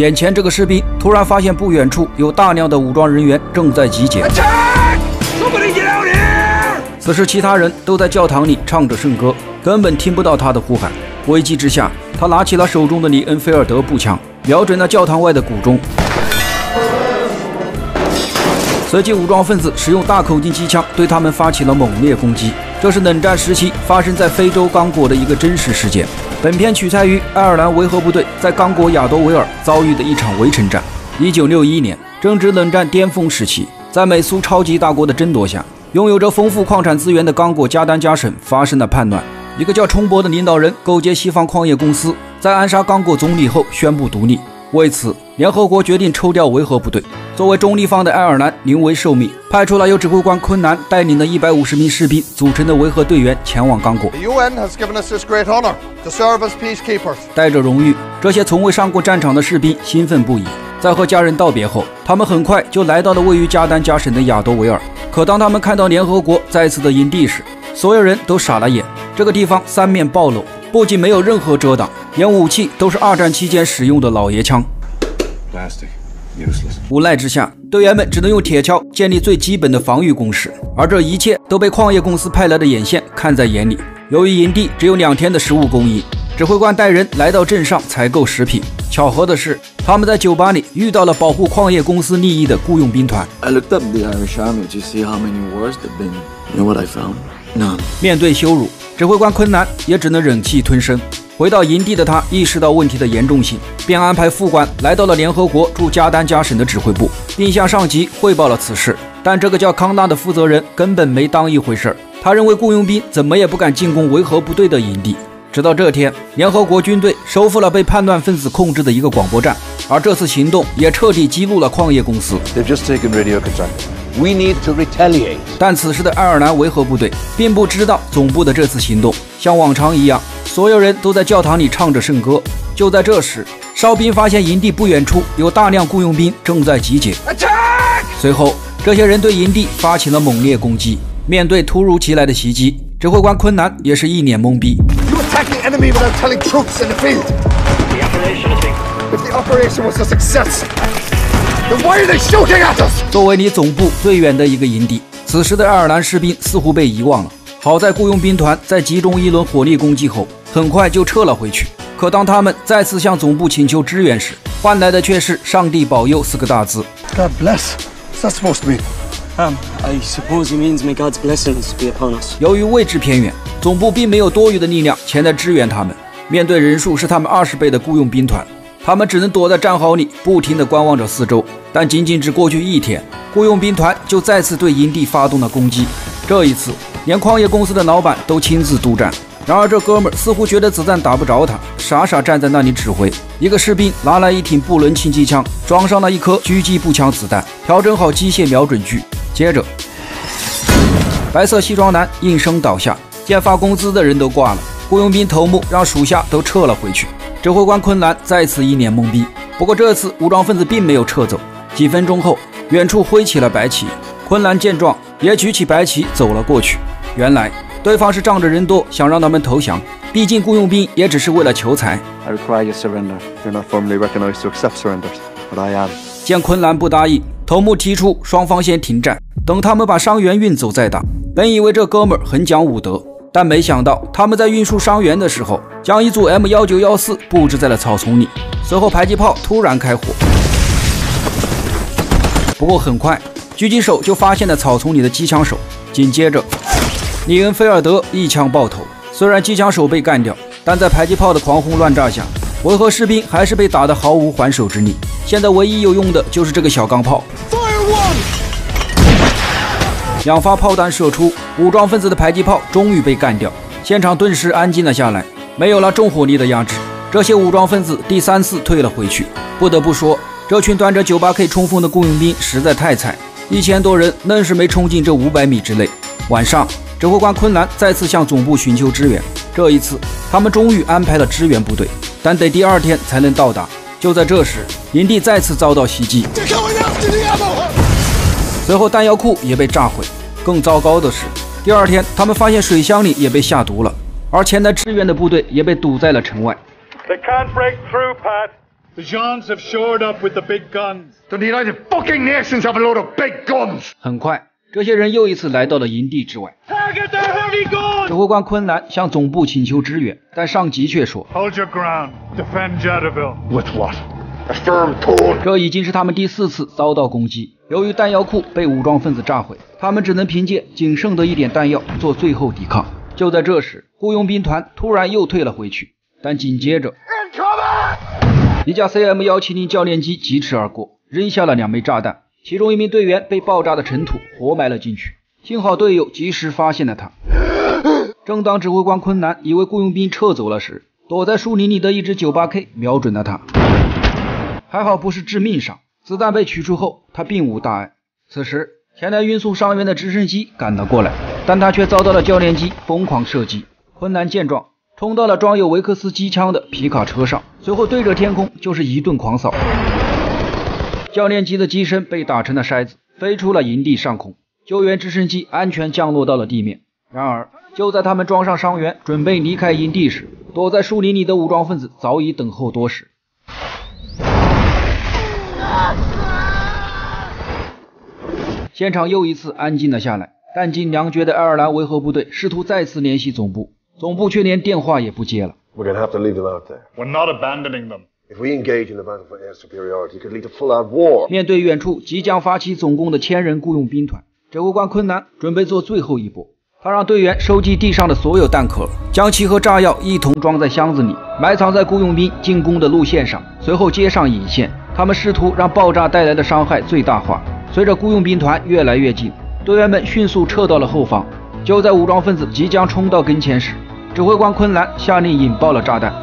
眼前这个士兵突然发现不远处有大量的武装人员正在集结。此时，其他人都在教堂里唱着圣歌，根本听不到他的呼喊。危机之下，他拿起了手中的里恩菲尔德步枪，瞄准了教堂外的鼓钟。随即，武装分子使用大口径机枪对他们发起了猛烈攻击。这是冷战时期发生在非洲刚果的一个真实事件。本片取材于爱尔兰维和部队在刚果亚多维尔遭遇的一场围城战。1961年，正值冷战巅峰时期，在美苏超级大国的争夺下，拥有着丰富矿产资源的刚果加丹加省发生了叛乱。一个叫冲博的领导人勾结西方矿业公司，在暗杀刚果总理后宣布独立。为此，联合国决定抽调维和部队。作为中立方的爱尔兰临危受命，派出了由指挥官昆南带领的150名士兵组成的维和队员前往刚果。带着荣誉，这些从未上过战场的士兵兴奋不已。在和家人道别后，他们很快就来到了位于加丹加省的亚多维尔。可当他们看到联合国再次的营地时，所有人都傻了眼。这个地方三面暴露，不仅没有任何遮挡，连武器都是2战期间使用的老爷枪。无奈之下，队员们只能用铁锹建立最基本的防御工事，而这一切都被矿业公司派来的眼线看在眼里。由于营地只有2天的食物供应，指挥官带人来到镇上采购食品。巧合的是，他们在酒吧里遇到了保护矿业公司利益的雇佣兵团。面对羞辱，指挥官昆南也只能忍气吞声。回到营地的他意识到问题的严重性，便安排副官来到了联合国驻加丹加省的指挥部，并向上级汇报了此事。但这个叫康纳的负责人根本没当一回事，他认为雇佣兵怎么也不敢进攻维和部队的营地。直到这天，联合国军队收复了被叛乱分子控制的一个广播站，而这次行动也彻底激怒了矿业公司。We need to retaliate. 但此时的爱尔兰维和部队并不知道总部的这次行动。像往常一样，所有人都在教堂里唱着圣歌。就在这时，哨兵发现营地不远处有大量雇佣兵正在集结。随后，这些人对营地发起了猛烈攻击。面对突如其来的袭击，指挥官昆南也是一脸懵逼。作为离总部最远的一个营地，此时的爱尔兰士兵似乎被遗忘了。好在雇佣兵团在集中一轮火力攻击后，很快就撤了回去。可当他们再次向总部请求支援时，换来的却是“上帝保佑”4个大字。 God bless. What's that supposed to mean? I suppose he means may God's blessings be upon us. 由于位置偏远，总部并没有多余的力量前来支援他们。面对人数是他们20倍的雇佣兵团，他们只能躲在战壕里，不停地观望着四周。但仅仅只过去1天，雇佣兵团就再次对营地发动了攻击。这一次，连矿业公司的老板都亲自督战。然而这哥们儿似乎觉得子弹打不着他，傻傻站在那里指挥。一个士兵拿来一挺布伦轻机枪，装上了一颗狙击步枪子弹，调整好机械瞄准距。接着，白色西装男应声倒下，见发工资的人都挂了，雇佣兵头目让属下都撤了回去。指挥官昆兰再次一脸懵逼。不过这次武装分子并没有撤走。几分钟后，远处挥起了白旗。昆兰见状也举起白旗走了过去。原来对方是仗着人多想让他们投降，毕竟雇佣兵也只是为了求财。 I require you surrender. You're not formally recognized to accept surrenders, but I am. 见昆兰不答应，头目提出双方先停战，等他们把伤员运走再打。本以为这哥们儿很讲武德，但没想到他们在运输伤员的时候，将一组 M1914布置在了草丛里。随后迫击炮突然开火，不过很快狙击手就发现了草丛里的机枪手。紧接着里恩菲尔德一枪爆头。虽然机枪手被干掉，但在迫击炮的狂轰乱炸下，维和士兵还是被打得毫无还手之力。现在唯一有用的就是这个小钢炮。2发炮弹射出，武装分子的迫击炮终于被干掉，现场顿时安静了下来，没有了重火力的压制。这些武装分子第3次退了回去。不得不说，这群端着 98K 冲锋的雇佣兵实在太菜，1000多人愣是没冲进这500米之内。晚上，指挥官昆兰再次向总部寻求支援。这一次，他们终于安排了支援部队，但得第2天才能到达。就在这时，营地再次遭到袭击，随后弹药库也被炸毁。更糟糕的是，第2天他们发现水箱里也被下毒了，而前来支援的部队也被堵在了城外。 The Giants have shored up with the big guns. The United fucking Nations have a load of big guns. 很快，这些人又一次来到了营地之外。 Target their heavy guns! 指挥官昆兰向总部请求支援，但上级却说 Hold your ground. Defend Jadaville. With what? A firm tone. 这已经是他们第4次遭到攻击。由于弹药库被武装分子炸毁，他们只能凭借仅剩的一点弹药做最后抵抗。就在这时，雇佣兵团突然又退了回去，但紧接着，一架 CM170 教练机疾驰而过，扔下了2枚炸弹，其中一名队员被爆炸的尘土活埋了进去。幸好队友及时发现了他。正当指挥官昆南以为雇佣兵撤走了时，躲在树林里的一支 98K 瞄准了他，还好不是致命伤。子弹被取出后，他并无大碍。此时，前来运送伤员的直升机赶了过来，但他却遭到了教练机疯狂射击。昆南见状，冲到了装有维克斯机枪的皮卡车上，随后对着天空就是一顿狂扫。教练机的机身被打成了筛子，飞出了营地上空。救援直升机安全降落到了地面。然而，就在他们装上伤员，准备离开营地时，躲在树林里的武装分子早已等候多时。现场又一次安静了下来，弹尽粮绝的爱尔兰维和部队试图再次联系总部，总部却连电话也不接了。 We're going to have to leave them out there. We're not abandoning them. If we engage in the battle for air superiority, it could lead to full-out war. 面对远处即将发起总攻的1000人雇佣兵团，指挥官昆南准备做最后一搏。他让队员收集地上的所有弹壳，将其和炸药一同装在箱子里，埋藏在雇佣兵进攻的路线上，随后接上引线。他们试图让爆炸带来的伤害最大化。随着雇佣兵团越来越近，队员们迅速撤到了后方。就在武装分子即将冲到跟前时，指挥官昆兰下令引爆了炸弹。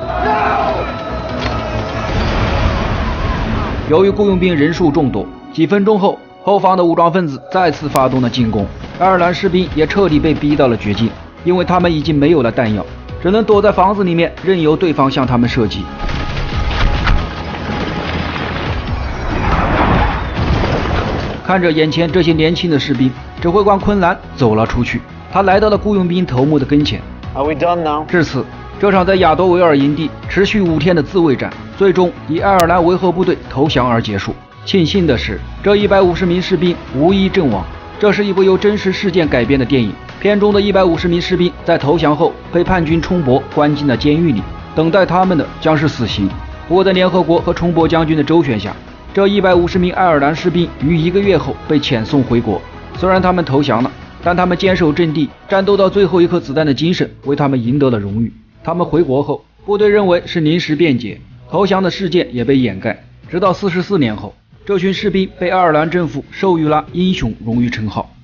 由于雇佣兵人数众多，几分钟后，后方的武装分子再次发动了进攻。爱尔兰士兵也彻底被逼到了绝境，因为他们已经没有了弹药，只能躲在房子里面，任由对方向他们射击。看着眼前这些年轻的士兵，指挥官昆兰走了出去。他来到了雇佣兵头目的跟前。 Are we done now? 至此，这场在亚多维尔营地持续5天的自卫战，最终以爱尔兰维和部队投降而结束。庆幸的是，这150名士兵无一阵亡。这是一部由真实事件改编的电影。片中的150名士兵在投降后被叛军冲博关进了监狱里，等待他们的将是死刑。不过在联合国和冲博将军的周旋下，这150名爱尔兰士兵于1个月后被遣送回国。虽然他们投降了，但他们坚守阵地，战斗到最后一颗子弹的精神为他们赢得了荣誉。他们回国后，部队认为是临时变节，投降的事件也被掩盖。直到44年后，这群士兵被爱尔兰政府授予了英雄荣誉称号。